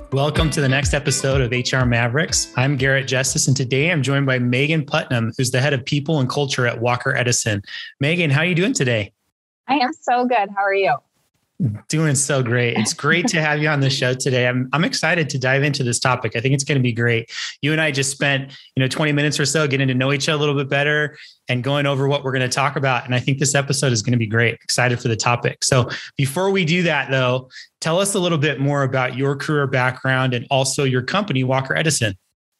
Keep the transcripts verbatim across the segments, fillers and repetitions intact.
Welcome to the next episode of H R Mavericks. I'm Garrett Justice, and today I'm joined by Megan Putnam, who's the head of people and culture at Walker Edison. Megan, how are you doing today? I am so good. How are you? Doing so great. It's great to have you on the show today. I'm I'm excited to dive into this topic. I think it's going to be great. You and I just spent, you know, twenty minutes or so getting to know each other a little bit better and going over what we're going to talk about. And I think this episode is going to be great. Excited for the topic. So before we do that, though, tell us a little bit more about your career background and also your company, Walker Edison.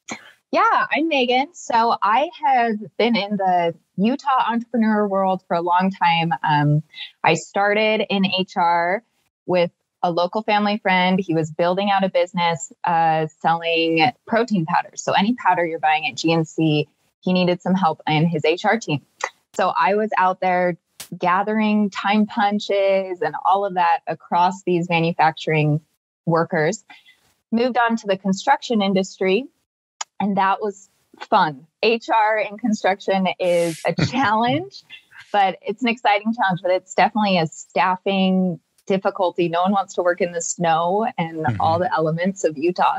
Yeah, I'm Megan. So I have been in the Utah entrepreneur world for a long time. Um, I started in H R with a local family friend. He was building out a business uh, selling protein powders. So any powder you're buying at G N C, he needed some help in his H R team. So I was out there gathering time punches and all of that across these manufacturing workers. Moved on to the construction industry. And that was fun. H R in construction is a challenge, but it's an exciting challenge, but it's definitely a staffing difficulty. No one wants to work in the snow and mm-hmm. all the elements of Utah.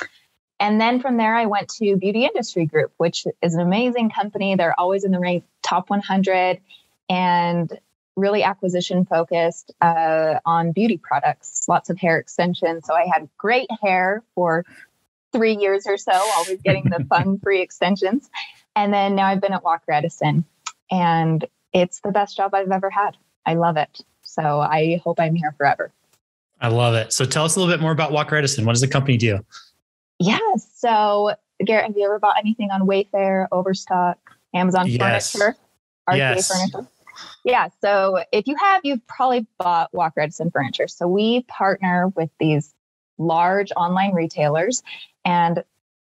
And then from there, I went to Beauty Industry Group, which is an amazing company. They're always in the rank top one hundred and really acquisition focused uh, on beauty products, lots of hair extensions. So I had great hair for three years or so, always getting the fun free extensions. And then now I've been at Walker Edison and it's the best job I've ever had. I love it. So I hope I'm here forever. I love it. So tell us a little bit more about Walker Edison. What does the company do? Yeah. So Garrett, have you ever bought anything on Wayfair, Overstock, Amazon yes. Furniture, R K yes. Furniture? Yeah. So if you have, you've probably bought Walker Edison furniture. So we partner with these large online retailers and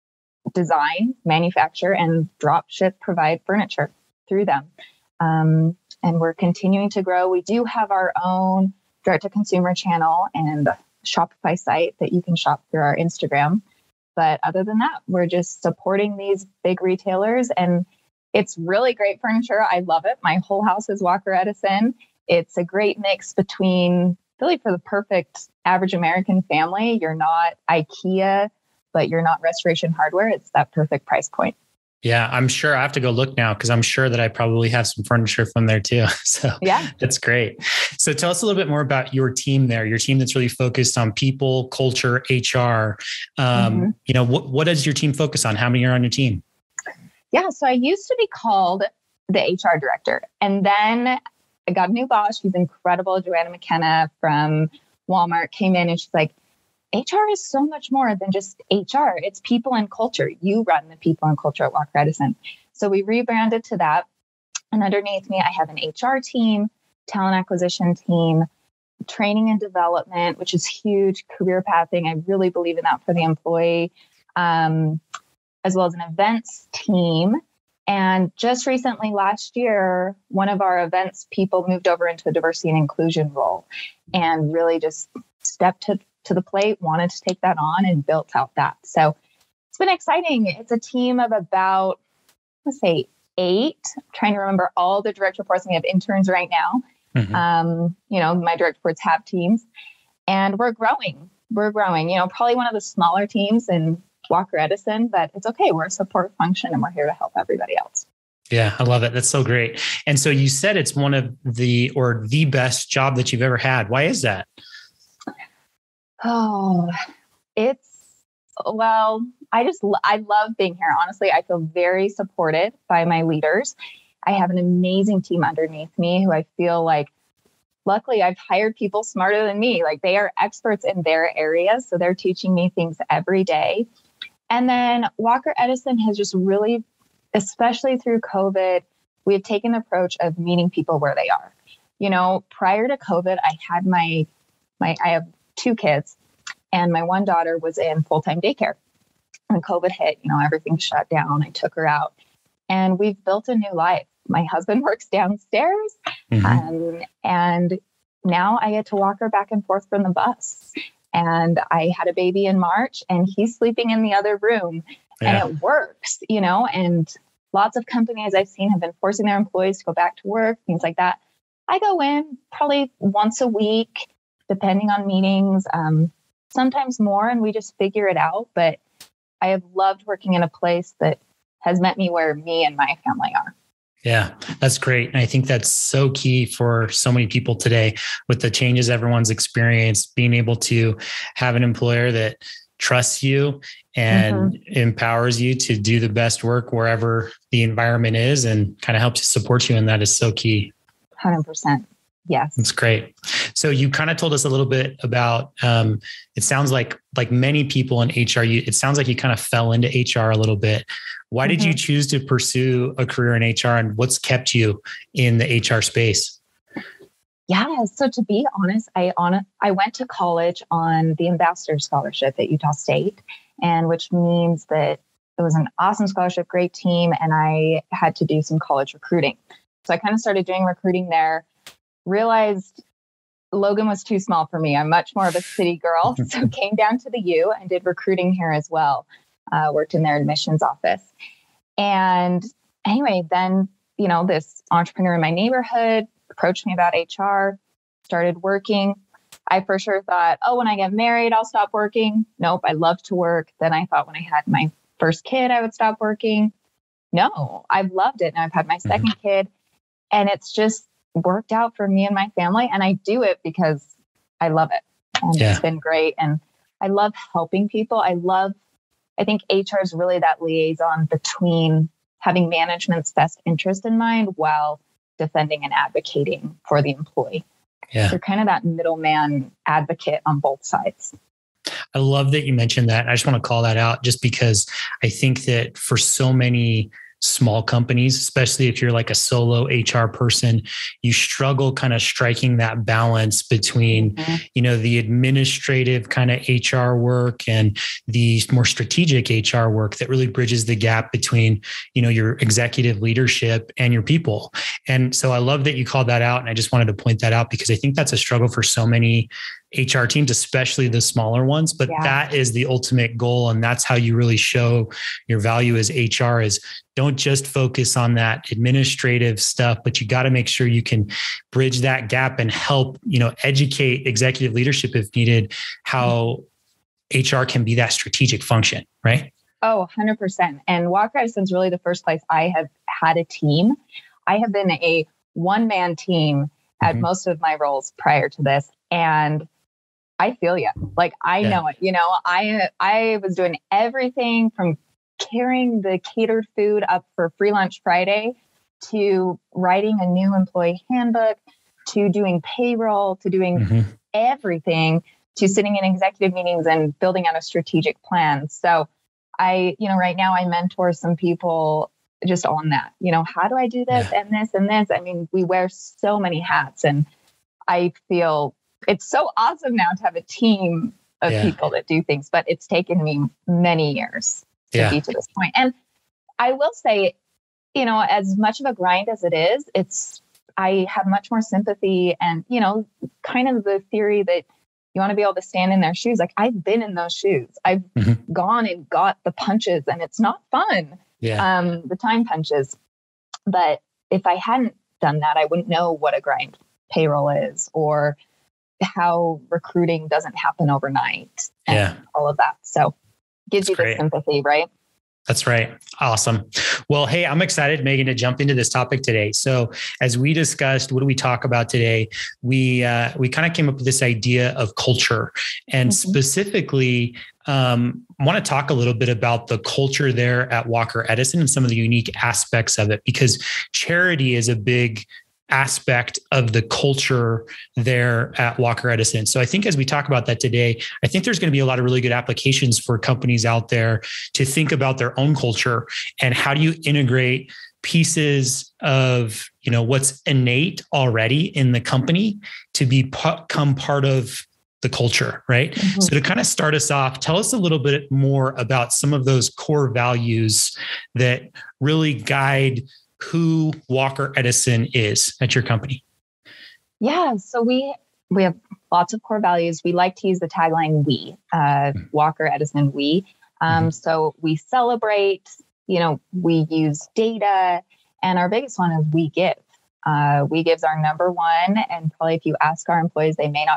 design, manufacture, and drop ship provide furniture through them. Um, and we're continuing to grow. We do have our own direct-to-consumer channel and Shopify site that you can shop through our Instagram. But other than that, we're just supporting these big retailers. And it's really great furniture. I love it. My whole house is Walker Edison. It's a great mix between, really for the perfect average American family. You're not IKEA, but you're not Restoration Hardware. It's that perfect price point. Yeah, I'm sure I have to go look now because I'm sure that I probably have some furniture from there too. So yeah, that's great. So tell us a little bit more about your team there, your team that's really focused on people, culture, H R. Um, mm-hmm. You know, what, what does your team focus on? How many are on your team? Yeah, so I used to be called the H R director. And then I got a new boss. She's incredible. Joanna McKenna from Walmart came in and she's like, H R is so much more than just H R. It's people and culture. You run the people and culture at Walker Edison. So we rebranded to that. And underneath me, I have an H R team, talent acquisition team, training and development, which is huge, career pathing. I really believe in that for the employee, um, as well as an events team. And just recently, last year, one of our events people moved over into a diversity and inclusion role and really just stepped to to the plate, wanted to take that on and built out that. So it's been exciting. It's a team of about, let's say eight. I'm trying to remember all the direct reports. We have interns right now. Mm-hmm. Um, you know, my direct reports have teams and we're growing. We're growing, you know, probably one of the smaller teams in Walker Edison, but it's okay. We're a support function and we're here to help everybody else. Yeah, I love it. That's so great. And so you said it's one of the, or the best job that you've ever had. Why is that? Oh, it's, well, I just, I love being here. Honestly, I feel very supported by my leaders. I have an amazing team underneath me who I feel like, luckily I've hired people smarter than me. Like they are experts in their areas. So they're teaching me things every day. And then Walker Edison has just really, especially through COVID, we've taken the approach of meeting people where they are. You know, prior to COVID, I had my, my, I have two kids and my one daughter was in full-time daycare. When COVID hit, you know, everything shut down. I took her out and we've built a new life. My husband works downstairs mm-hmm. um, and now I get to walk her back and forth from the bus. And I had a baby in March and he's sleeping in the other room yeah. and it works, you know, and lots of companies I've seen have been forcing their employees to go back to work, things like that. I go in probably once a week, depending on meetings. Um, sometimes more, and we just figure it out. But I have loved working in a place that has met me where me and my family are. Yeah, that's great. And I think that's so key for so many people today with the changes everyone's experienced, being able to have an employer that trusts you and mm-hmm. empowers you to do the best work wherever the environment is and kind of helps support you. And that is so key. one hundred percent. Yes. That's great. So you kind of told us a little bit about, um, it sounds like, like many people in H R, you, it sounds like you kind of fell into H R a little bit. Why did mm-hmm. you choose to pursue a career in H R, and what's kept you in the H R space? Yeah. So to be honest, I on I went to college on the Ambassador Scholarship at Utah State, and which means that it was an awesome scholarship, great team, and I had to do some college recruiting. So I kind of started doing recruiting there, realized Logan was too small for me. I'm much more of a city girl. So came down to the U and did recruiting here as well. Uh, worked in their admissions office. And anyway, then, you know, this entrepreneur in my neighborhood approached me about H R, started working. I for sure thought, oh, when I get married, I'll stop working. Nope, I love to work. Then I thought when I had my first kid, I would stop working. No, I've loved it. And I've had my second mm-hmm. kid. And it's just worked out for me and my family. And I do it because I love it. And yeah. It's been great. And I love helping people. I love, I think H R is really that liaison between having management's best interest in mind while defending and advocating for the employee. Yeah. You're kind of that middleman advocate on both sides. I love that you mentioned that. I just want to call that out just because I think that for so many small companies, especially if you're like a solo H R person, you struggle kind of striking that balance between, mm-hmm. you know, the administrative kind of H R work and the more strategic H R work that really bridges the gap between, you know, your executive leadership and your people. And so I love that you called that out. And I just wanted to point that out because I think that's a struggle for so many H R teams, especially the smaller ones, but yeah. that is the ultimate goal. And that's how you really show your value as H R is don't just focus on that administrative stuff, but you got to make sure you can bridge that gap and help, you know, educate executive leadership if needed, how H R can be that strategic function, right? Oh, one hundred percent. And Walker Edison is really the first place I have had a team. I have been a one-man team at mm-hmm. most of my roles prior to this. And I feel you. Like, I yeah. know it. You know, I I was doing everything from carrying the catered food up for Free Lunch Friday to writing a new employee handbook to doing payroll to doing mm-hmm. everything to sitting in executive meetings and building out a strategic plan. So I, you know, right now I mentor some people just on that. You know, how do I do this yeah. and this and this? I mean, we wear so many hats, and I feel it's so awesome now to have a team of yeah. people that do things, but it's taken me many years to yeah. be to this point. And I will say, you know, as much of a grind as it is, it's, I have much more sympathy and, you know, kind of the theory that you want to be able to stand in their shoes. Like, I've been in those shoes. I've mm-hmm. gone and got the punches, and it's not fun. Yeah. Um, the time punches. But if I hadn't done that, I wouldn't know what a grind payroll is, or how recruiting doesn't happen overnight and yeah. all of that. So gives That's you the sympathy, right? That's right. Awesome. Well, hey, I'm excited, Megan, to jump into this topic today. So as we discussed, what do we talk about today? We, uh, we kind of came up with this idea of culture, and mm-hmm. specifically, um, I want to talk a little bit about the culture there at Walker Edison and some of the unique aspects of it, because charity is a big aspect of the culture there at Walker Edison. So I think as we talk about that today, I think there's going to be a lot of really good applications for companies out there to think about their own culture and how do you integrate pieces of, you know, what's innate already in the company to be become part of the culture, right? Mm-hmm. So to kind of start us off, tell us a little bit more about some of those core values that really guide who Walker Edison is at your company. Yeah, so we we have lots of core values. We like to use the tagline "We," uh, mm-hmm. Walker Edison We. Um, mm-hmm. So we celebrate. You know, we use data, and our biggest one is we give. Uh, we give's our number one, and probably if you ask our employees, they may not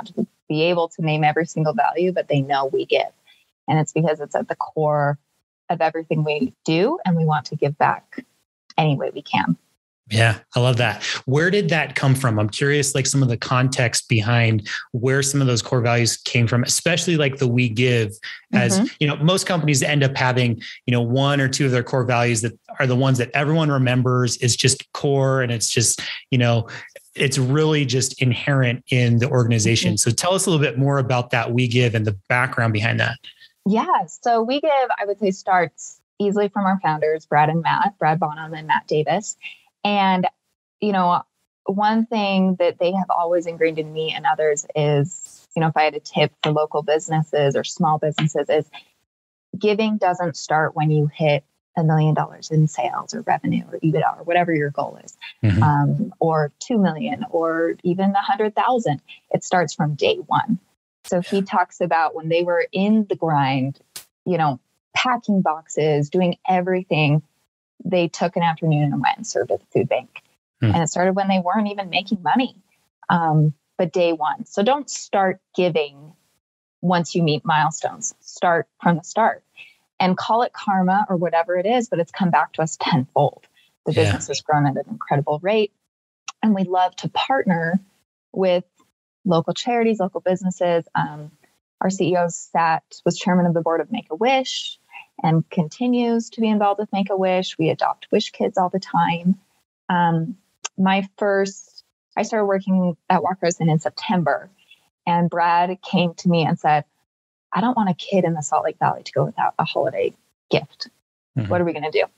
be able to name every single value, but they know we give. And it's because it's at the core of everything we do. And we want to give back any way we can. Yeah, I love that. Where did that come from? I'm curious, like some of the context behind where some of those core values came from, especially like the we give as, mm-hmm. you know, most companies end up having, you know, one or two of their core values that are the ones that everyone remembers is just core. And it's just, you know, it's really just inherent in the organization. Mm-hmm. So tell us a little bit more about that we give and the background behind that. Yeah. So we give, I would say, starts easily from our founders, Brad and Matt, Brad Bonham and Matt Davis. And, you know, one thing that they have always ingrained in me and others is, you know, if I had a tip for local businesses or small businesses is giving doesn't start when you hit a million dollars in sales or revenue or EBITDA or whatever your goal is, mm-hmm. um, or two million or even a hundred thousand. It starts from day one. So he talks about when they were in the grind, you know, packing boxes, doing everything. They took an afternoon and went and served at the food bank. Hmm. And it started when they weren't even making money, um, but day one. So don't start giving once you meet milestones. Start from the start and call it karma or whatever it is, but it's come back to us tenfold. The yeah. business has grown at an incredible rate. And we love to partner with local charities, local businesses. Um, our C E O sat, was chairman of the board of Make-A-Wish, and continues to be involved with Make-A-Wish. We adopt Wish Kids all the time. Um, my first, I started working at Walker Edison in September, and Brad came to me and said, I don't want a kid in the Salt Lake Valley to go without a holiday gift. Mm-hmm. What are we going to do?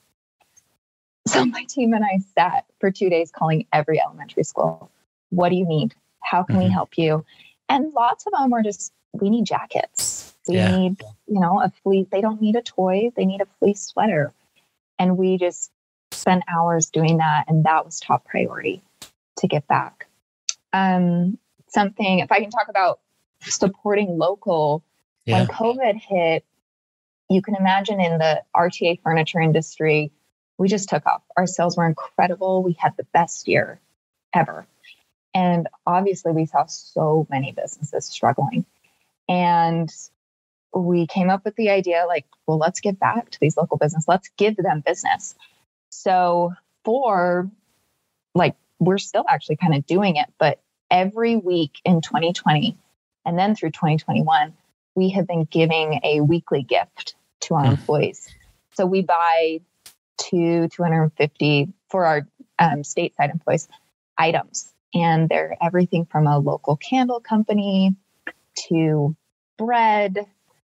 So my team and I sat for two days calling every elementary school. What do you need? How can mm-hmm. we help you? And lots of them were just, we need jackets. We yeah. need, you know, a fleece. They don't need a toy. They need a fleece sweater. And we just spent hours doing that. And that was top priority to get back. Um, something, if I can talk about supporting local, yeah. when COVID hit, you can imagine in the R T A furniture industry, we just took off. Our sales were incredible. We had the best year ever. And obviously we saw so many businesses struggling. And we came up with the idea like, well, let's give back to these local businesses. Let's give them business. So for like, we're still actually kind of doing it, but every week in twenty twenty and then through twenty twenty-one, we have been giving a weekly gift to our mm. employees. So we buy two, two hundred fifty for our um, stateside employees items. And they're everything from a local candle company to bread,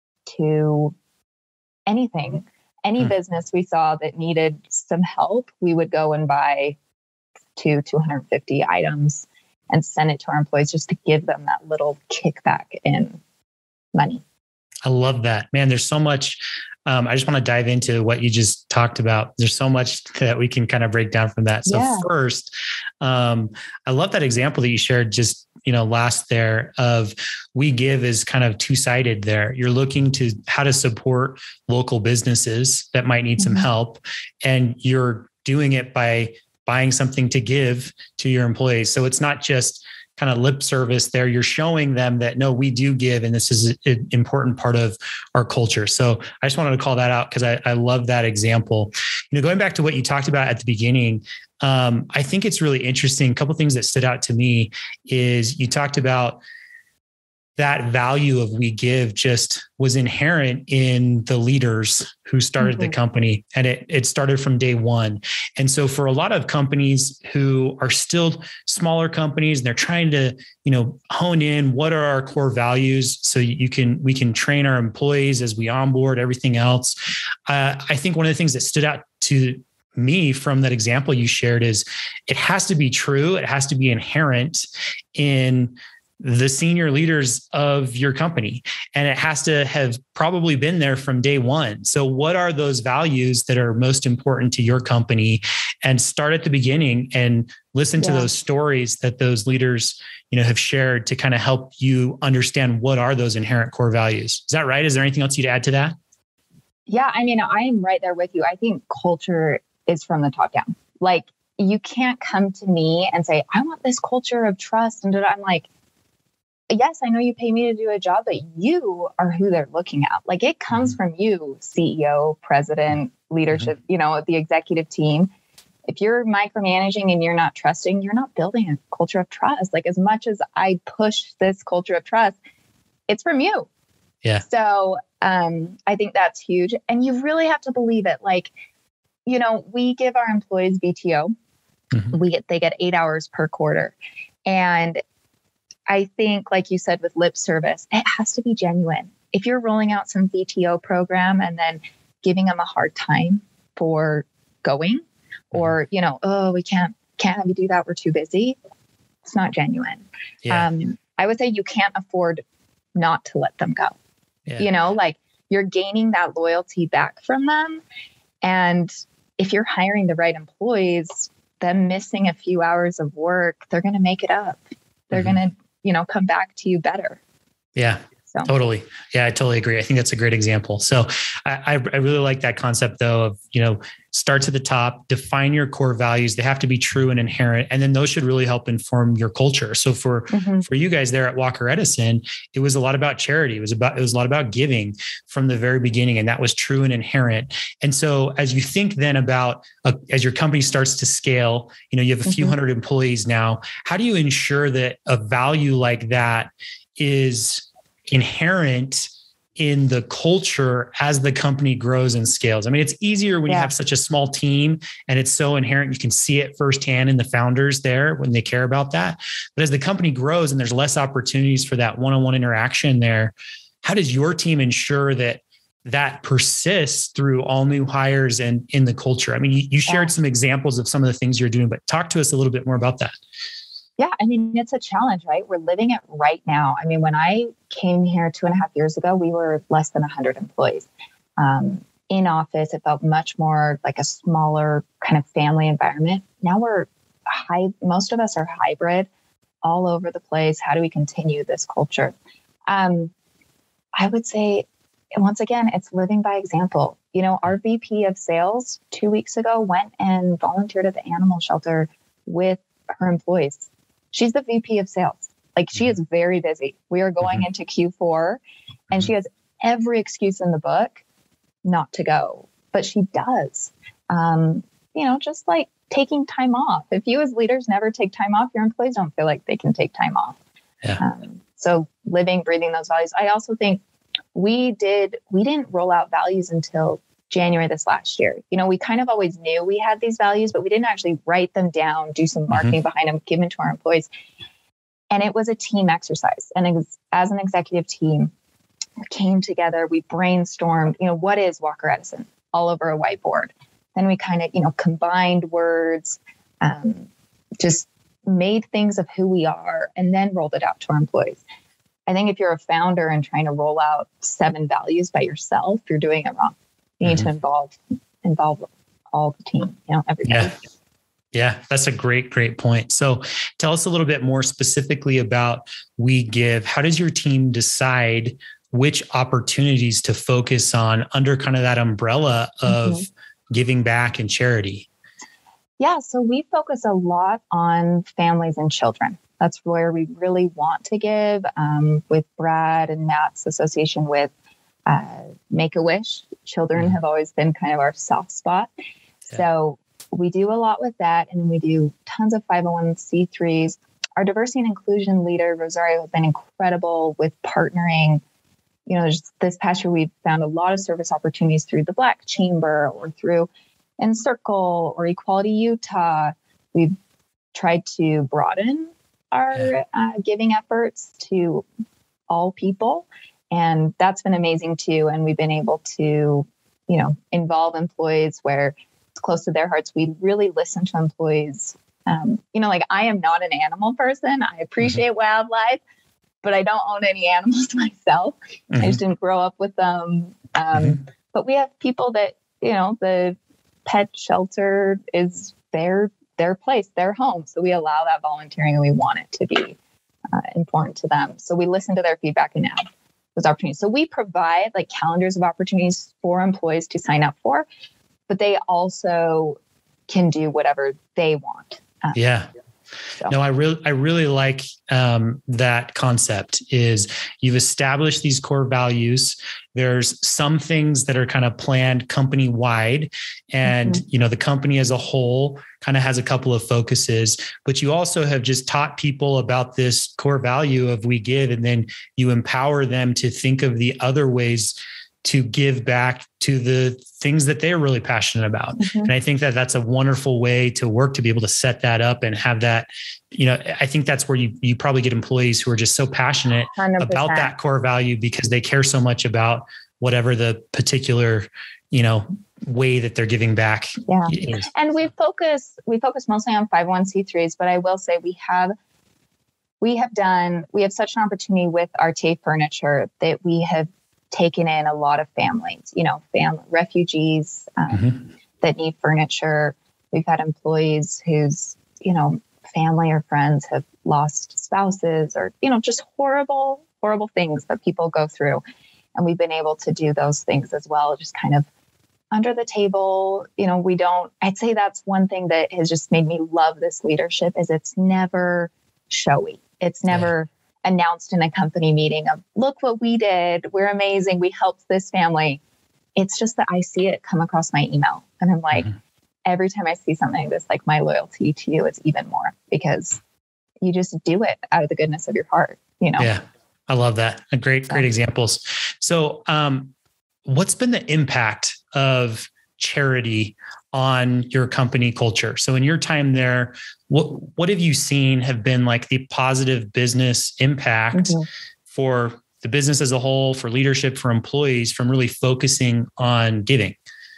to anything, any hmm. business we saw that needed some help, we would go and buy two, two hundred fifty items and send it to our employees just to give them that little kickback in money. I love that, man. There's so much. Um, I just want to dive into what you just talked about. There's so much that we can kind of break down from that. So yeah. first, um, I love that example that you shared just, you know, last there of we give is kind of two-sided there. You're looking to how to support local businesses that might need mm-hmm. some help. And you're doing it by buying something to give to your employees. So it's not just kind of lip service there. You're showing them that, no, we do give. And this is an important part of our culture. So I just wanted to call that out because I, I love that example. You know, going back to what you talked about at the beginning, um, I think it's really interesting. A couple of things that stood out to me is you talked about that value of we give just was inherent in the leaders who started mm-hmm. the company. And it, it started from day one. And so for a lot of companies who are still smaller companies and they're trying to, you know, hone in what are our core values so you can, we can train our employees as we onboard everything else. Uh, I think one of the things that stood out to me from that example you shared is it has to be true. It has to be inherent in the senior leaders of your company. And it has to have probably been there from day one. So what are those values that are most important to your company? And start at the beginning and listen yeah. to those stories that those leaders, you know, have shared to kind of help you understand what are those inherent core values. Is that right? Is there anything else you'd add to that? Yeah. I mean, I am right there with you. I think culture is from the top down. Like you can't come to me and say, I want this culture of trust. And I'm like, yes, I know you pay me to do a job, but you are who they're looking at. Like it comes mm-hmm. from you, C E O, president, leadership, mm-hmm. you know, the executive team. If you're micromanaging and you're not trusting, you're not building a culture of trust. Like as much as I push this culture of trust, it's from you. Yeah. So um, I think that's huge. And you really have to believe it. Like, you know, we give our employees V T O. Mm-hmm. We get, they get eight hours per quarter. And I think, like you said, with lip service, it has to be genuine. If you're rolling out some V T O program and then giving them a hard time for going, or, you know, oh, we can't, can't have you do that. We're too busy. It's not genuine. Yeah. Um, I would say you can't afford not to let them go. Yeah. You know, like you're gaining that loyalty back from them. And if you're hiring the right employees, them missing a few hours of work, they're going to make it up. They're mm-hmm. going to, you know, come back to you better. Yeah. So. Totally. Yeah, I totally agree. I think that's a great example. So I, I really like that concept though of, you know, start to the top, define your core values. They have to be true and inherent. And then those should really help inform your culture. So for, mm-hmm. for you guys there at Walker Edison, it was a lot about charity. It was about, it was a lot about giving from the very beginning. And that was true and inherent. And so as you think then about, uh, as your company starts to scale, you know, you have a few mm-hmm. hundred employees now, how do you ensure that a value like that is inherent in the culture as the company grows and scales? I mean, it's easier when yeah. you have such a small team and it's so inherent. You can see it firsthand in the founders there when they care about that. But as the company grows and there's less opportunities for that one-on-one interaction there, how does your team ensure that that persists through all new hires and in the culture? I mean, you, you shared yeah. some examples of some of the things you're doing, but talk to us a little bit more about that. Yeah, I mean, it's a challenge, right? We're living it right now. I mean, when I came here two and a half years ago, we were less than one hundred employees. Um, in office, it felt much more like a smaller kind of family environment. Now we're high, most of us are hybrid all over the place. How do we continue this culture? Um, I would say, once again, it's living by example. You know, our V P of sales two weeks ago went and volunteered at the animal shelter with her employees. She's the V P of sales. Like she is very busy. We are going mm-hmm. into Q four and mm-hmm. she has every excuse in the book not to go, but she does. Um, you know, just like taking time off. If you as leaders never take time off, your employees don't feel like they can take time off. Yeah. Um, so living, breathing those values. I also think we did, we didn't roll out values until January this last year. You know, we kind of always knew we had these values, but we didn't actually write them down, do some marketing mm-hmm. behind them, give them to our employees. And it was a team exercise. And ex- as an executive team, we came together, we brainstormed, you know, what is Walker Edison all over a whiteboard. Then we kind of, you know, combined words, um, just made things of who we are, and then rolled it out to our employees. I think if you're a founder and trying to roll out seven values by yourself, you're doing it wrong. You need mm-hmm. to involve involve all the team, you know, everybody. Yeah. Yeah, that's a great, great point. So tell us a little bit more specifically about We Give. How does your team decide which opportunities to focus on under kind of that umbrella of mm-hmm. giving back and charity? Yeah, so we focus a lot on families and children. That's where we really want to give. Um, with Brad and Matt's association with uh, Make-A-Wish, children have always been kind of our soft spot. Yeah. So we do a lot with that. And we do tons of five oh one c threes. Our diversity and inclusion leader, Rosario, has been incredible with partnering. You know, just this past year, we've found a lot of service opportunities through the Black Chamber or through Encircle or Equality Utah. We've tried to broaden our yeah. uh, giving efforts to all people. And that's been amazing too. And we've been able to, you know, involve employees where it's close to their hearts. We really listen to employees. Um, you know, like I am not an animal person. I appreciate mm-hmm. wildlife, but I don't own any animals myself. Mm-hmm. I just didn't grow up with them. Um, mm-hmm. But we have people that, you know, the pet shelter is their their place, their home. So we allow that volunteering and we want it to be uh, important to them. So we listen to their feedback and add those opportunities. So we provide like calendars of opportunities for employees to sign up for, but they also can do whatever they want. Um, yeah. So. No, I really, I really like um, that concept is you've established these core values. There's some things that are kind of planned company wide, and, mm-hmm. you know, the company as a whole kind of has a couple of focuses, but you also have just taught people about this core value of we give, and then you empower them to think of the other ways to give back to the things that they're really passionate about. Mm-hmm. And I think that that's a wonderful way to work, to be able to set that up and have that, you know, I think that's where you, you probably get employees who are just so passionate one hundred percent about that core value because they care so much about whatever the particular, you know, way that they're giving back. Yeah. Is. And we focus, we focus mostly on five oh one c threes, but I will say we have, we have done, we have such an opportunity with R T A Furniture that we have taken in a lot of families, you know, fam- refugees um, mm-hmm. that need furniture. We've had employees whose, you know, family or friends have lost spouses or, you know, just horrible, horrible things that people go through. And we've been able to do those things as well, just kind of under the table. You know, we don't, I'd say that's one thing that has just made me love this leadership is it's never showy. It's never yeah. announced in a company meeting of, look what we did. We're amazing. We helped this family. It's just that I see it come across my email. And I'm like, mm-hmm. every time I see something like this, like my loyalty to you is even more because you just do it out of the goodness of your heart, you know? Yeah. I love that. A great, great examples. So, um, what's been the impact of charity on your company culture? So in your time there, what, what have you seen have been like the positive business impact mm-hmm. for the business as a whole, for leadership, for employees, from really focusing on giving?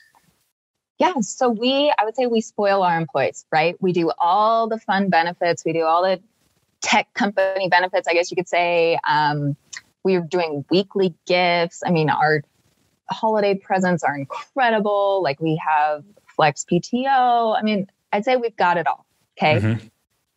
Yeah. So we, I would say we spoil our employees, right? We do all the fun benefits. We do all the tech company benefits, I guess you could say. Um, we're doing weekly gifts. I mean, our holiday presents are incredible. Like we have flex P T O. I mean, I'd say we've got it all. Okay. Mm-hmm.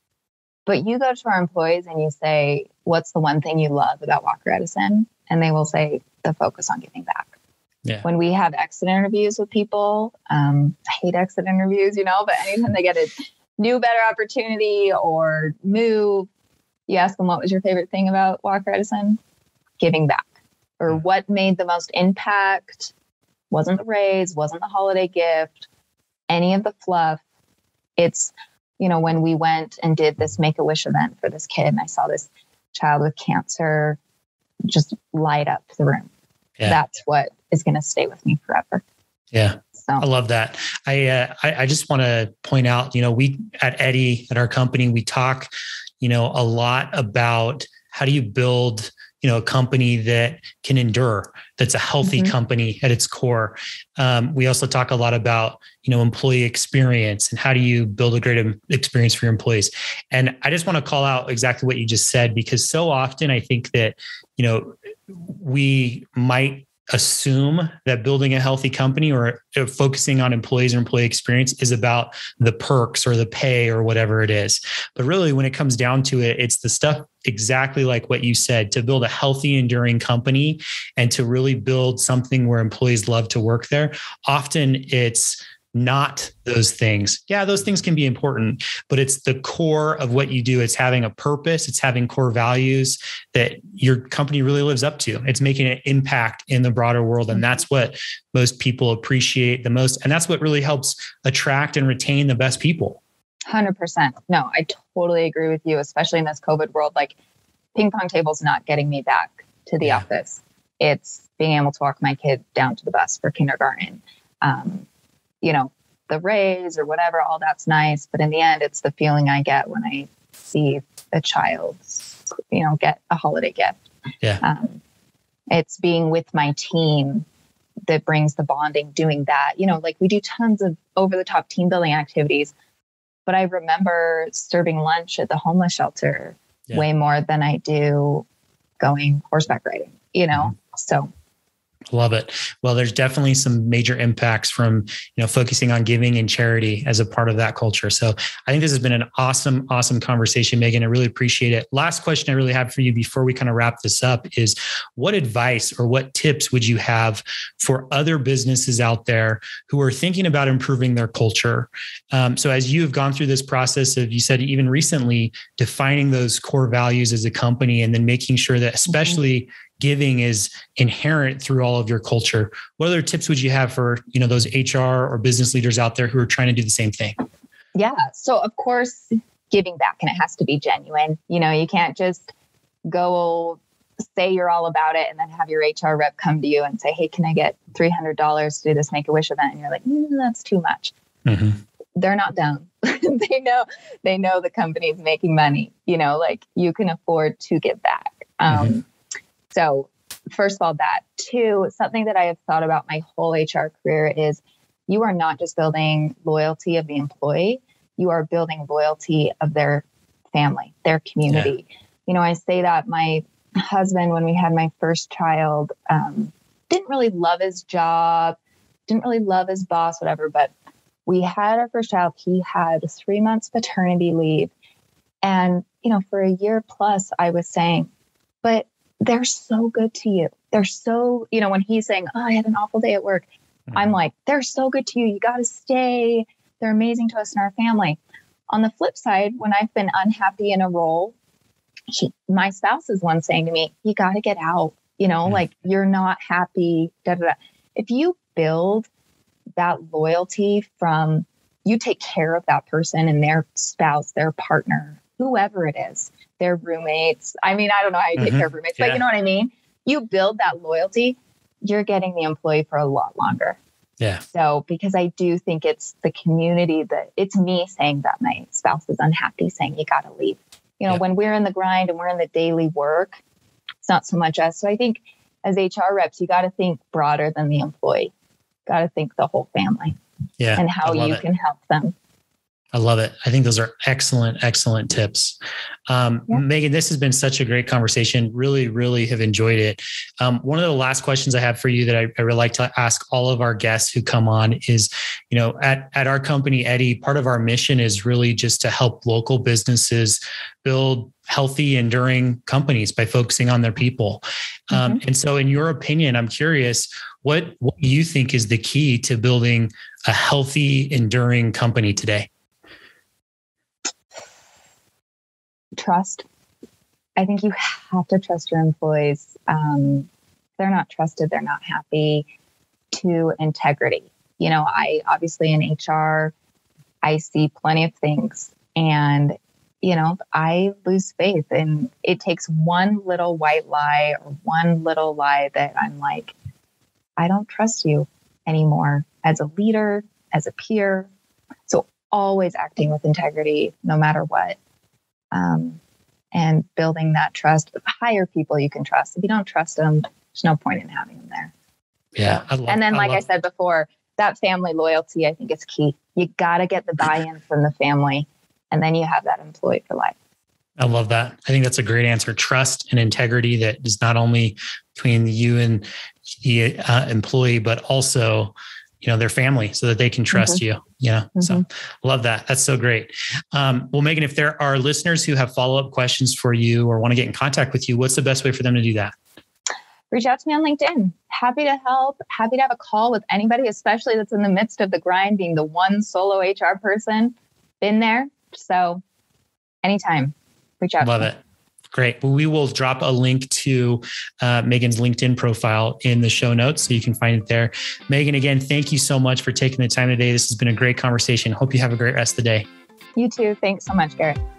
But you go to our employees and you say, what's the one thing you love about Walker Edison? And they will say the focus on giving back. Yeah. When we have exit interviews with people, um, I hate exit interviews, you know, but anytime they get a new, better opportunity or move, you ask them, what was your favorite thing about Walker Edison? Giving back. Or what made the most impact? Wasn't the raise, wasn't the holiday gift, any of the fluff. It's, you know, when we went and did this Make-A-Wish event for this kid, and I saw this child with cancer just light up the room. Yeah. That's what is going to stay with me forever. Yeah. So. I love that. I, uh, I, I just want to point out, you know, we at Eddy, at our company, we talk, you know, a lot about how do you build, you know, a company that can endure, that's a healthy mm-hmm. company at its core. Um, we also talk a lot about, you know, employee experience and how do you build a great experience for your employees. And I just want to call out exactly what you just said, because so often I think that, you know, we might assume that building a healthy company or focusing on employees or employee experience is about the perks or the pay or whatever it is. But really, when it comes down to it, it's the stuff exactly like what you said, to build a healthy, enduring company and to really build something where employees love to work there. Often it's not those things. Yeah, those things can be important, but it's the core of what you do. It's having a purpose. It's having core values that your company really lives up to. It's making an impact in the broader world. And that's what most people appreciate the most. And that's what really helps attract and retain the best people. one hundred percent. No, I totally agree with you, especially in this COVID world. Like ping pong table's not getting me back to the yeah. office. It's being able to walk my kid down to the bus for kindergarten. Um, you know, the raise or whatever, all that's nice. But in the end, it's the feeling I get when I see a child, you know, get a holiday gift. Yeah. Um, it's being with my team that brings the bonding, doing that. You know, like we do tons of over the top team building activities, but I remember serving lunch at the homeless shelter yeah. way more than I do going horseback riding, you know? Mm-hmm. So Love it. Well, there's definitely some major impacts from, you know, focusing on giving and charity as a part of that culture. So I think this has been an awesome, awesome conversation, Megan. I really appreciate it. Last question I really have for you before we kind of wrap this up is, what advice or what tips would you have for other businesses out there who are thinking about improving their culture? Um, so as you have gone through this process of, you said even recently, defining those core values as a company, and then making sure that especially mm-hmm. giving is inherent through all of your culture. What other tips would you have for, you know, those H R or business leaders out there who are trying to do the same thing? Yeah. So of course, giving back, and it has to be genuine. You know, you can't just go say you're all about it and then have your H R rep come to you and say, hey, can I get three hundred dollars to do this Make-A-Wish event? And you're like, mm, that's too much. Mm-hmm. They're not dumb. they know, they know the company's making money, you know, like you can afford to give back. Um, mm-hmm. So first of all, that. Two, something that I have thought about my whole H R career is you are not just building loyalty of the employee, you are building loyalty of their family, their community. Yeah. You know, I say that my husband, when we had my first child, um, didn't really love his job, didn't really love his boss, whatever, but we had our first child. He had three months paternity leave. And, you know, for a year plus, I was saying, but they're so good to you. They're so, you know, when he's saying, oh, I had an awful day at work, mm-hmm. I'm like, they're so good to you. You got to stay. They're amazing to us and our family. On the flip side, when I've been unhappy in a role, he, my spouse is one saying to me, you got to get out, you know, mm-hmm. like you're not happy. Da, da, da. If you build that loyalty from, you take care of that person and their spouse, their partner, whoever it is, their roommates. I mean, I don't know how you take mm-hmm. care of roommates, yeah. but you know what I mean? You build that loyalty, you're getting the employee for a lot longer. Yeah. So, because I do think it's the community that it's me saying that my spouse is unhappy, saying you got to leave. You know, yeah. when we're in the grind and we're in the daily work, it's not so much us. So I think as H R reps, you got to think broader than the employee. Got to think the whole family. Yeah. And how you it. can help them. I love it. I think those are excellent, excellent tips. Um, yeah. Megan, this has been such a great conversation. Really, really have enjoyed it. Um, one of the last questions I have for you that I, I really like to ask all of our guests who come on is, you know, at, at our company, Eddy, part of our mission is really just to help local businesses build healthy, enduring companies by focusing on their people. Mm-hmm. Um, and so in your opinion, I'm curious, what, what do you think is the key to building a healthy, enduring company today? Trust. I think you have to trust your employees. Um, if they're not trusted, they're not happy. To integrity. You know, I obviously in H R, I see plenty of things and, you know, I lose faith, and it takes one little white lie or one little lie that I'm like, I don't trust you anymore as a leader, as a peer. So always acting with integrity, no matter what. Um, and building that trust. Hire people you can trust. If you don't trust them, there's no point in having them there. Yeah. So, I love, and then, like I, I said before, that family loyalty, I think is key. You got to get the buy-in from the family, and then you have that employee for life. I love that. I think that's a great answer. Trust and integrity that is not only between you and the uh, employee, but also, you know, their family, so that they can trust mm-hmm. you, you know, mm-hmm. so love that. That's so great. Um, well, Megan, if there are listeners who have follow-up questions for you or want to get in contact with you, what's the best way for them to do that? Reach out to me on LinkedIn. Happy to help. Happy to have a call with anybody, especially that's in the midst of the grind, being the one solo H R person. Been there. So anytime, reach out. Love it. Great. Well, we will drop a link to uh, Megan's LinkedIn profile in the show notes, so you can find it there. Megan, again, thank you so much for taking the time today. This has been a great conversation. Hope you have a great rest of the day. You too. Thanks so much, Garrett.